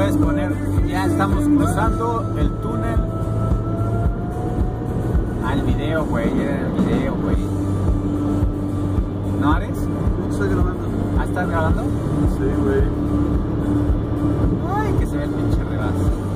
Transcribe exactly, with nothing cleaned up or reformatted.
puedes poner, ya estamos cruzando el túnel. Ah, el video, güey, era el video, güey. ¿No, Ares? No estoy grabando. ¿Ah, estás grabando? Sí, güey. Ay, que se ve el pinche regazo.